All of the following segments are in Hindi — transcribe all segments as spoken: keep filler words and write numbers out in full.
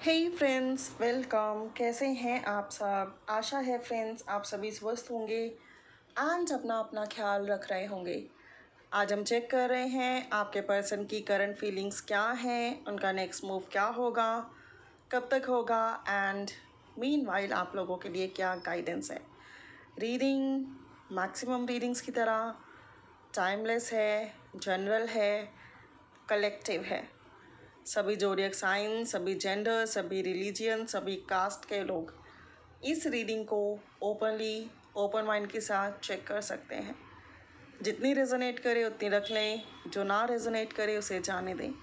हे फ्रेंड्स, वेलकम। कैसे हैं आप सब? आशा है फ्रेंड्स आप सभी स्वस्थ होंगे एंड अपना अपना ख्याल रख रहे होंगे। आज हम चेक कर रहे हैं आपके पर्सन की करंट फीलिंग्स क्या हैं, उनका नेक्स्ट मूव क्या होगा, कब तक होगा एंड मीनवाइल आप लोगों के लिए क्या गाइडेंस है। रीडिंग मैक्सिमम रीडिंग्स की तरह टाइमलेस है, जनरल है, कलेक्टिव है। सभी जोडियक साइन, सभी जेंडर, सभी रिलीजियन, सभी कास्ट के लोग इस रीडिंग को ओपनली ओपन माइंड के साथ चेक कर सकते हैं। जितनी रेजोनेट करे उतनी रख लें, जो ना रेजोनेट करे उसे जाने दें।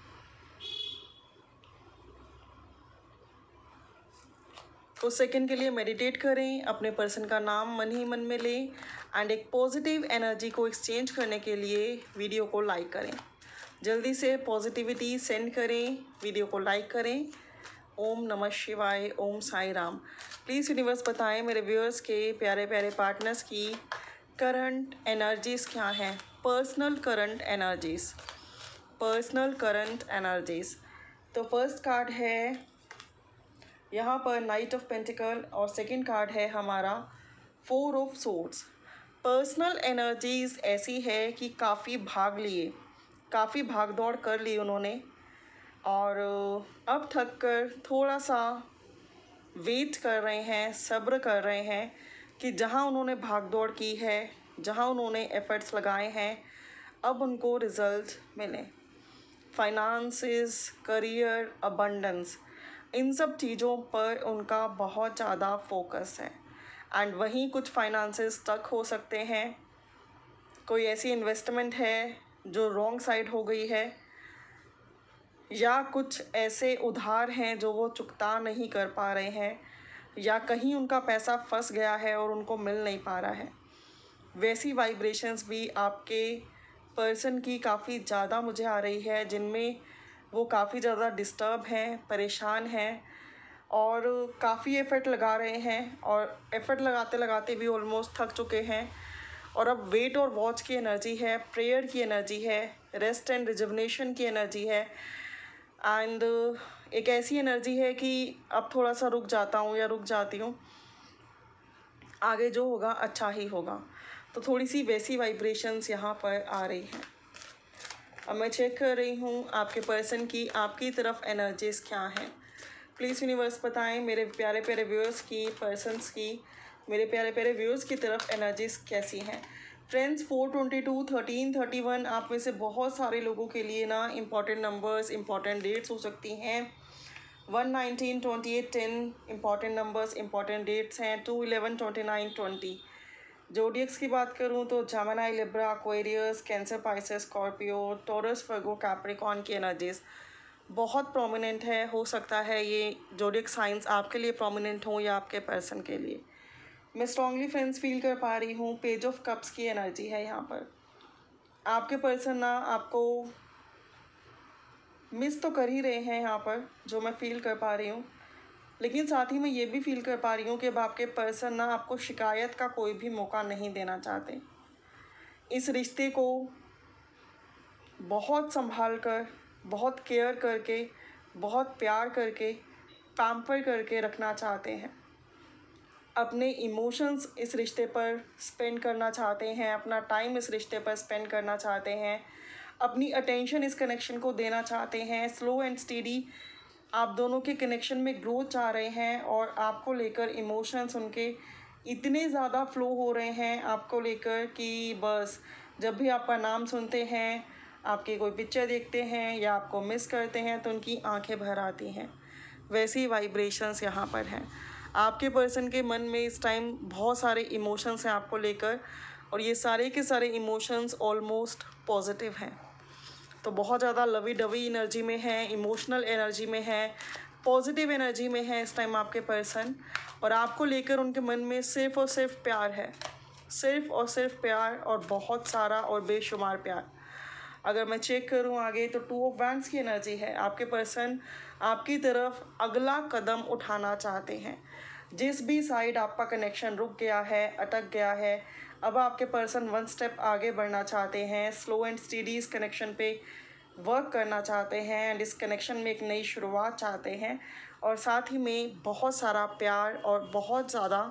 कुछ सेकंड के लिए मेडिटेट करें, अपने पर्सन का नाम मन ही मन में लें एंड एक पॉजिटिव एनर्जी को एक्सचेंज करने के लिए वीडियो को लाइक करें। जल्दी से पॉजिटिविटी सेंड करें, वीडियो को लाइक करें। ओम नमः शिवाय, ओम साई राम। प्लीज़ यूनिवर्स बताएं मेरे व्यूअर्स के प्यारे प्यारे पार्टनर्स की करंट एनर्जीज़ क्या हैं। Personal current energies personal current energies तो फर्स्ट कार्ड है यहाँ पर नाइट ऑफ पेंटिकल और सेकंड कार्ड है हमारा four of swords. Personal energies ऐसी है कि काफ़ी भाग लिए, काफ़ी भाग दौड़ कर ली उन्होंने और अब थक कर थोड़ा सा वेट कर रहे हैं, सब्र कर रहे हैं कि जहां उन्होंने भाग दौड़ की है, जहां उन्होंने एफर्ट्स लगाए हैं, अब उनको रिजल्ट मिले। फाइनेंसेस, करियर, अबंडेंस, इन सब चीज़ों पर उनका बहुत ज़्यादा फोकस है एंड वहीं कुछ फाइनेंसेस तक हो सकते हैं। कोई ऐसी इन्वेस्टमेंट है जो रॉन्ग साइड हो गई है या कुछ ऐसे उधार हैं जो वो चुकता नहीं कर पा रहे हैं या कहीं उनका पैसा फंस गया है और उनको मिल नहीं पा रहा है। वैसी वाइब्रेशंस भी आपके पर्सन की काफ़ी ज़्यादा मुझे आ रही है, जिनमें वो काफ़ी ज़्यादा डिस्टर्ब हैं, परेशान हैं और काफ़ी एफ़र्ट लगा रहे हैं और एफ़र्ट लगाते लगाते भी ऑलमोस्ट थक चुके हैं और अब वेट और वॉच की एनर्जी है, प्रेयर की एनर्जी है, रेस्ट एंड रिजुवनेशन की एनर्जी है एंड एक ऐसी एनर्जी है कि अब थोड़ा सा रुक जाता हूँ या रुक जाती हूँ, आगे जो होगा अच्छा ही होगा। तो थोड़ी सी वैसी वाइब्रेशंस यहाँ पर आ रही हैं। अब मैं चेक कर रही हूँ आपके पर्सन की आपकी तरफ एनर्जीज़ क्या हैं। प्लीज़ यूनिवर्स बताएं मेरे प्यारे प्यारे व्यूअर्स की, पर्सन्स की, मेरे प्यारे प्यारे व्यूअर्स की तरफ एनर्जीज़ कैसी हैं। Friends, four twenty two, thirteen thirty one आप में से बहुत सारे लोगों के लिए ना इम्पॉर्टेंट नंबर्स, इम्पॉर्टेंट डेट्स हो सकती हैं। One nineteen, twenty eight, ten important numbers, important dates हैं। Two eleven, twenty nine, twenty. Zodiacs की बात करूं तो Gemini, Libra, Aquarius, Cancer, Pisces, Scorpio, Taurus, Virgo, Capricorn की एनर्जीज़ बहुत प्रोमिनेंट है। हो सकता है ये जोडियक साइंस आपके लिए प्रोमिनेंट हो या आपके पर्सन के लिए। मैं स्ट्रांगली फ्रेंड्स फील कर पा रही हूँ पेज ऑफ कप्स की एनर्जी है यहाँ पर। आपके पर्सन ना आपको मिस तो कर ही रहे हैं यहाँ पर, जो मैं फील कर पा रही हूँ, लेकिन साथ ही मैं ये भी फील कर पा रही हूँ कि अब आपके पर्सन ना आपको शिकायत का कोई भी मौका नहीं देना चाहते। इस रिश्ते को बहुत संभाल कर, बहुत केयर करके, बहुत प्यार करके, पैम्पर करके रखना चाहते हैं। अपने इमोशंस इस रिश्ते पर स्पेंड करना चाहते हैं, अपना टाइम इस रिश्ते पर स्पेंड करना चाहते हैं, अपनी अटेंशन इस कनेक्शन को देना चाहते हैं। स्लो एंड स्टेडी आप दोनों के कनेक्शन में ग्रोथ चाह रहे हैं और आपको लेकर इमोशंस उनके इतने ज़्यादा फ्लो हो रहे हैं आपको लेकर कि बस जब भी आपका नाम सुनते हैं, आपकी कोई पिक्चर देखते हैं या आपको मिस करते हैं तो उनकी आंखें भर आती हैं। वैसी वाइब्रेशंस यहाँ पर हैं। आपके पर्सन के मन में इस टाइम बहुत सारे इमोशंस हैं आपको लेकर और ये सारे के सारे इमोशंस ऑलमोस्ट पॉजिटिव हैं। तो बहुत ज़्यादा लवी डवी एनर्जी में है, इमोशनल एनर्जी में है, पॉजिटिव एनर्जी में है इस टाइम आपके पर्सन और आपको लेकर उनके मन में सिर्फ़ और सिर्फ प्यार है, सिर्फ़ और सिर्फ प्यार और बहुत सारा और बेशुमार प्यार। अगर मैं चेक करूं आगे तो टू ऑफ वैंड्स की एनर्जी है। आपके पर्सन आपकी तरफ अगला कदम उठाना चाहते हैं। जिस भी साइड आपका कनेक्शन रुक गया है, अटक गया है, अब आपके पर्सन वन स्टेप आगे बढ़ना चाहते हैं। स्लो एंड स्टेडी इस कनेक्शन पे वर्क करना चाहते हैं एंड इस कनेक्शन में एक नई शुरुआत चाहते हैं, और साथ ही में बहुत सारा प्यार और बहुत ज़्यादा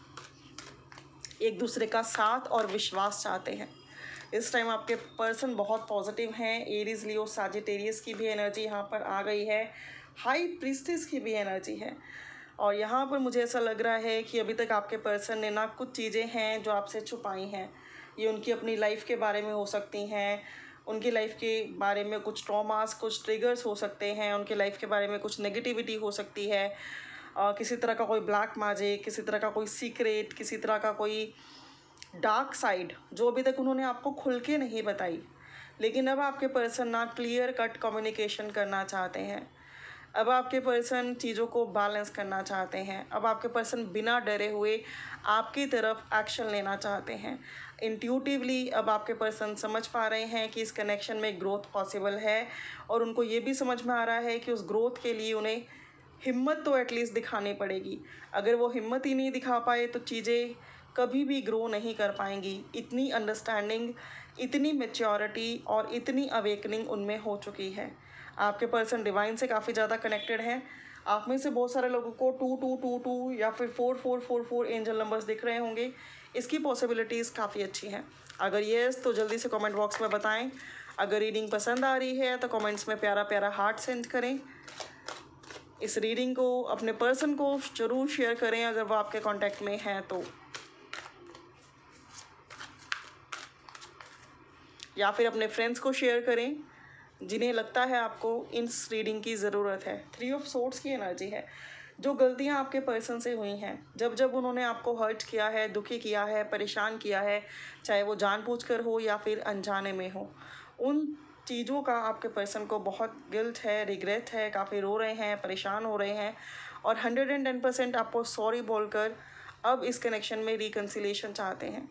एक दूसरे का साथ और विश्वास चाहते हैं। इस टाइम आपके पर्सन बहुत पॉजिटिव हैं। एरीज, लियो, सजिटेरियस की भी एनर्जी यहाँ पर आ गई है, हाई प्रीस्टिस की भी एनर्जी है। और यहाँ पर मुझे ऐसा लग रहा है कि अभी तक आपके पर्सन ने ना कुछ चीज़ें हैं जो आपसे छुपाई हैं। ये उनकी अपनी लाइफ के बारे में हो सकती हैं, उनकी लाइफ के बारे में कुछ ट्रॉमास, कुछ ट्रिगर्स हो सकते हैं, उनके लाइफ के बारे में कुछ नेगेटिविटी हो सकती है, आ, किसी तरह का कोई ब्लैक मैजिक, किसी तरह का कोई सीक्रेट, किसी तरह का कोई डार्क साइड जो अभी तक उन्होंने आपको खुल के नहीं बताई। लेकिन अब आपके पर्सन ना क्लियर कट कम्युनिकेशन करना चाहते हैं। अब आपके पर्सन चीज़ों को बैलेंस करना चाहते हैं। अब आपके पर्सन बिना डरे हुए आपकी तरफ एक्शन लेना चाहते हैं। इंट्यूटिवली अब आपके पर्सन समझ पा रहे हैं कि इस कनेक्शन में ग्रोथ पॉसिबल है, और उनको ये भी समझ में आ रहा है कि उस ग्रोथ के लिए उन्हें हिम्मत तो एटलीस्ट दिखानी पड़ेगी। अगर वो हिम्मत ही नहीं दिखा पाए तो चीज़ें कभी भी ग्रो नहीं कर पाएंगी। इतनी अंडरस्टैंडिंग, इतनी मैच्योरिटी और इतनी अवेकनिंग उनमें हो चुकी है। आपके पर्सन डिवाइन से काफ़ी ज़्यादा कनेक्टेड हैं। आप में से बहुत सारे लोगों को टू टू टू टू या फिर four four four four angel numbers दिख रहे होंगे। इसकी पॉसिबिलिटीज़ काफ़ी अच्छी हैं। अगर येस तो जल्दी से कमेंट बॉक्स में बताएं। अगर रीडिंग पसंद आ रही है तो कमेंट्स में प्यारा प्यारा हार्ट सेंड करें। इस रीडिंग को अपने पर्सन को ज़रूर शेयर करें अगर वो आपके कांटेक्ट में हैं तो, या फिर अपने फ्रेंड्स को शेयर करें जिन्हें लगता है आपको इस रीडिंग की ज़रूरत है। थ्री ऑफ सोर्ड्स की एनर्जी है। जो गलतियां आपके पर्सन से हुई हैं, जब जब उन्होंने आपको हर्ट किया है, दुखी किया है, परेशान किया है, चाहे वो जानबूझकर हो या फिर अनजाने में हो, उन चीज़ों का आपके पर्सन को बहुत गिल्ट है, रिग्रेट है, काफ़ी रो रहे हैं, परेशान हो रहे हैं, और हंड्रेड एंड टेन परसेंट आपको सॉरी बोलकर अब इस कनेक्शन में रिकन्सिलेशन चाहते हैं।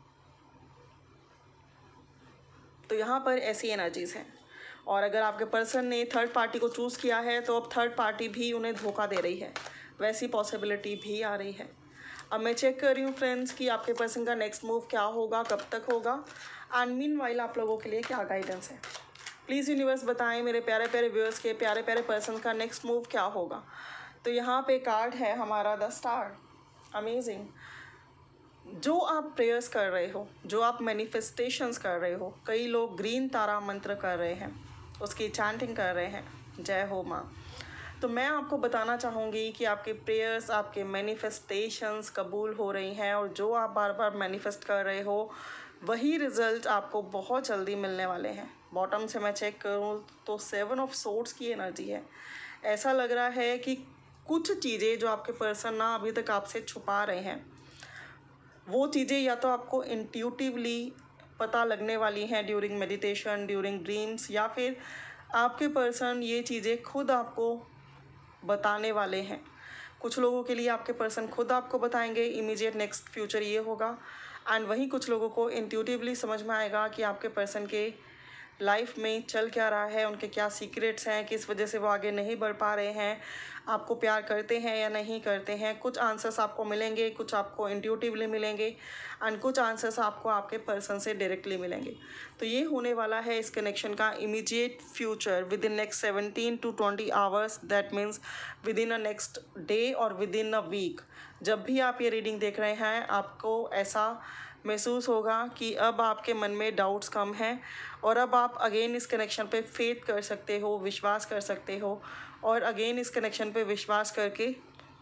तो यहाँ पर ऐसी एनर्जीज़ हैं। और अगर आपके पर्सन ने थर्ड पार्टी को चूज़ किया है तो अब थर्ड पार्टी भी उन्हें धोखा दे रही है, वैसी पॉसिबिलिटी भी आ रही है। अब मैं चेक कर रही हूँ फ्रेंड्स कि आपके पर्सन का नेक्स्ट मूव क्या होगा, कब तक होगा, एंड मीनवाइल आप लोगों के लिए क्या गाइडेंस है। प्लीज़ यूनिवर्स बताएं मेरे प्यारे प्यारे व्यूअर्स के प्यारे प्यारे पर्सन का नेक्स्ट मूव क्या होगा। तो यहाँ पे कार्ड है हमारा द स्टार। अमेजिंग। जो आप प्रेयर्स कर रहे हो, जो आप मैनिफेस्टेशंस कर रहे हो, कई लोग ग्रीन तारा मंत्र कर रहे हैं, उसकी चैंटिंग कर रहे हैं, जय हो माँ। तो मैं आपको बताना चाहूँगी कि आपके प्रेयर्स, आपके मैनिफेस्टेशंस कबूल हो रही हैं, और जो आप बार बार मैनिफेस्ट कर रहे हो वही रिज़ल्ट आपको बहुत जल्दी मिलने वाले हैं। बॉटम से मैं चेक करूँ तो सेवन ऑफ सोर्ड्स की एनर्जी है। ऐसा लग रहा है कि कुछ चीज़ें जो आपके पर्सन ना अभी तक आपसे छुपा रहे हैं, वो चीज़ें या तो आपको इंट्यूटिवली पता लगने वाली हैं ड्यूरिंग मेडिटेशन, ड्यूरिंग ड्रीम्स, या फिर आपके पर्सन ये चीज़ें खुद आपको बताने वाले हैं। कुछ लोगों के लिए आपके पर्सन खुद आपको बताएंगे, इमीडिएट नेक्स्ट फ्यूचर ये होगा, एंड वहीं कुछ लोगों को इंट्यूटिवली समझ में आएगा कि आपके पर्सन के लाइफ में चल क्या रहा है, उनके क्या सीक्रेट्स हैं, किस वजह से वो आगे नहीं बढ़ पा रहे हैं, आपको प्यार करते हैं या नहीं करते हैं। कुछ आंसर्स आपको मिलेंगे, कुछ आपको इंट्यूटिवली मिलेंगे, एंड कुछ आंसर्स आपको आपके पर्सन से डायरेक्टली मिलेंगे। तो ये होने वाला है इस कनेक्शन का immediate future within next seventeen to twenty hours, that means within a next day और विद इन अ वीक। जब भी आप ये रीडिंग देख रहे हैं आपको ऐसा महसूस होगा कि अब आपके मन में डाउट्स कम हैं, और अब आप अगेन इस कनेक्शन पे फेथ कर सकते हो, विश्वास कर सकते हो, और अगेन इस कनेक्शन पे विश्वास करके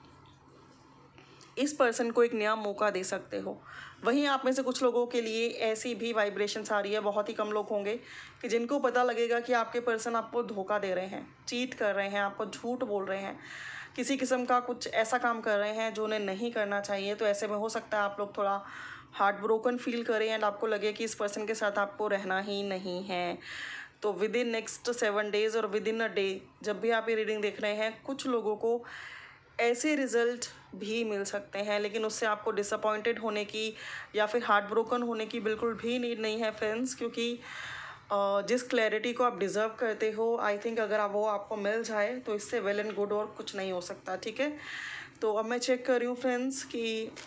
इस पर्सन को एक नया मौका दे सकते हो। वहीं आप में से कुछ लोगों के लिए ऐसी भी वाइब्रेशंस आ रही है, बहुत ही कम लोग होंगे कि जिनको पता लगेगा कि आपके पर्सन आपको धोखा दे रहे हैं, चीट कर रहे हैं, आपको झूठ बोल रहे हैं, किसी किस्म का कुछ ऐसा काम कर रहे हैं जो उन्हें नहीं करना चाहिए। तो ऐसे में हो सकता है आप लोग थोड़ा हार्ट ब्रोकन फील करें एंड आपको लगे कि इस पर्सन के साथ आपको रहना ही नहीं है। तो within next seven days और विद इन अ डे जब भी आप ये रीडिंग देख रहे हैं, कुछ लोगों को ऐसे रिज़ल्ट भी मिल सकते हैं, लेकिन उससे आपको डिसअपॉइंटेड होने की या फिर हार्ट ब्रोकन होने की बिल्कुल भी नीड नहीं है फ्रेंड्स, क्योंकि जिस क्लैरिटी को आप डिज़र्व करते हो, आई थिंक अगर आप वो आपको मिल जाए तो इससे वेल एंड गुड और कुछ नहीं हो सकता। ठीक है, तो अब मैं चेक कर रही हूँ फ्रेंड्स कि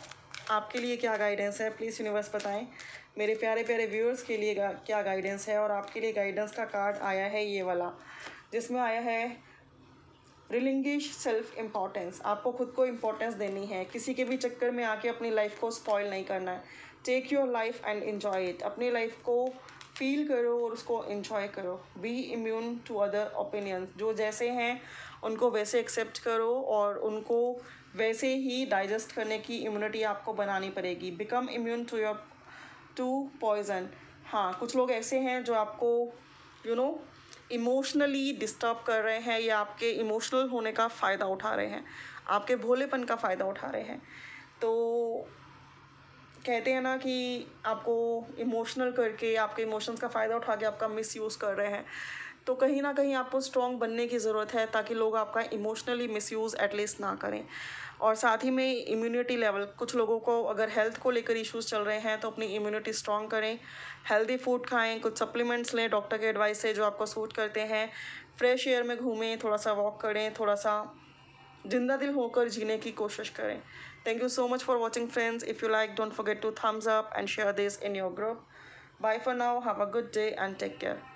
आपके लिए क्या गाइडेंस है, प्लीज़ यूनिवर्स बताएं। मेरे प्यारे प्यारे व्यूअर्स के लिए गा, क्या गाइडेंस है। और आपके लिए गाइडेंस का कार्ड आया है ये वाला, जिसमें आया है रिलिंगिश सेल्फ इम्पोर्टेंस। आपको खुद को इम्पोर्टेंस देनी है, किसी के भी चक्कर में आके अपनी लाइफ को स्पॉइल नहीं करना है। Take your life and enjoy it. अपनी लाइफ को फील करो और उसको एंजॉय करो। Be immune to other opinions. जो जैसे हैं उनको वैसे एक्सेप्ट करो और उनको वैसे ही डाइजेस्ट करने की इम्यूनिटी आपको बनानी पड़ेगी। Become immune to your to poison. हाँ, कुछ लोग ऐसे हैं जो आपको यू नो इमोशनली डिस्टर्ब कर रहे हैं या आपके इमोशनल होने का फ़ायदा उठा रहे हैं, आपके भोलेपन का फ़ायदा उठा रहे हैं। तो कहते हैं ना कि आपको इमोशनल करके, आपके इमोशंस का फ़ायदा उठा के आपका मिस यूज़ कर रहे हैं। तो कहीं ना कहीं आपको स्ट्रॉन्ग बनने की ज़रूरत है ताकि लोग आपका इमोशनली मिसयूज़ एटलीस्ट ना करें। और साथ ही में इम्यूनिटी लेवल, कुछ लोगों को अगर हेल्थ को लेकर इश्यूज़ चल रहे हैं तो अपनी इम्यूनिटी स्ट्रॉन्ग करें। हेल्दी फूड खाएं, कुछ सप्लीमेंट्स लें डॉक्टर के एडवाइस से जो आपको सूट करते हैं। फ्रेश एयर में घूमें, थोड़ा सा वॉक करें, थोड़ा सा जिंदा दिल होकर जीने की कोशिश करें। Thank you so much for watching, friends. If you like, don't forget to thumbs up and share this in your group. Bye for now. Have a good day and take care.